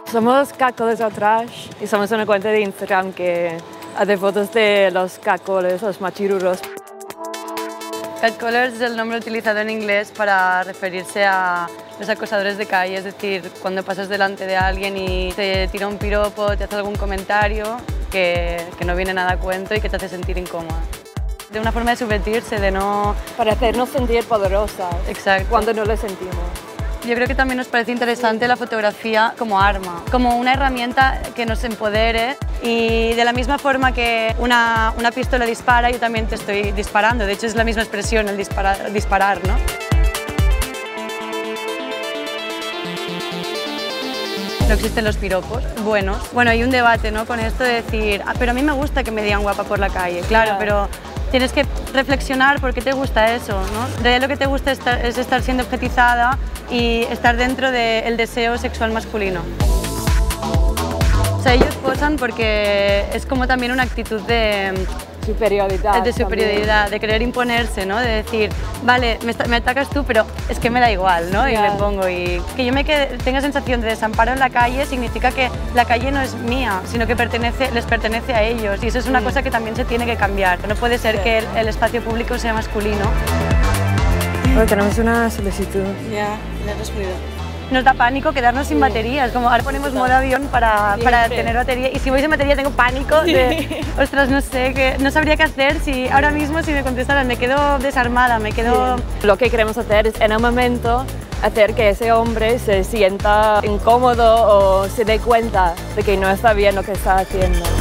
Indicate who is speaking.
Speaker 1: Somos Catcallers Outrage y somos una cuenta de Instagram que hace fotos de los catcallers, los machirulos.
Speaker 2: Catcallers es el nombre utilizado en inglés para referirse a los acosadores de calle, es decir, cuando pasas delante de alguien y te tira un piropo, te hace algún comentario que no viene nada a cuento y que te hace sentir incómoda. De una forma de subvertirse, de no...
Speaker 1: Para hacernos sentir poderosas.
Speaker 2: Exacto.
Speaker 1: Cuando no lo sentimos.
Speaker 2: Yo creo que también nos parece interesante la fotografía como arma, como una herramienta que nos empodere y de la misma forma que una pistola dispara, yo también te estoy disparando. De hecho, es la misma expresión, el disparar, ¿no? No existen los piropos buenos. Bueno, hay un debate, ¿no?, con esto de decir, pero a mí me gusta que me digan guapa por la calle, claro, pero tienes que reflexionar por qué te gusta eso, ¿no? En realidad lo que te gusta es estar siendo objetizada y estar dentro del deseo sexual masculino. O sea, ellos posan porque es como también una actitud de
Speaker 1: superioridad.
Speaker 2: De superioridad, de querer imponerse, ¿no? De decir, vale, me atacas tú, pero es que me da igual, ¿no? Y le pongo. Y que yo tenga sensación de desamparo en la calle significa que la calle no es mía, sino que les pertenece a ellos. Y eso es una cosa que también se tiene que cambiar. No puede ser que el espacio público sea masculino.
Speaker 1: Bueno, tenemos una solicitud.
Speaker 2: Ya, le he respondido. Nos da pánico quedarnos sin baterías, como ahora ponemos modo avión para tener batería y si voy sin batería tengo pánico de, ostras, no sé, no sabría qué hacer si ahora mismo si me contestaran, me quedo desarmada, me quedo...
Speaker 1: Lo que queremos hacer es en un momento hacer que ese hombre se sienta incómodo o se dé cuenta de que no está bien lo que está haciendo.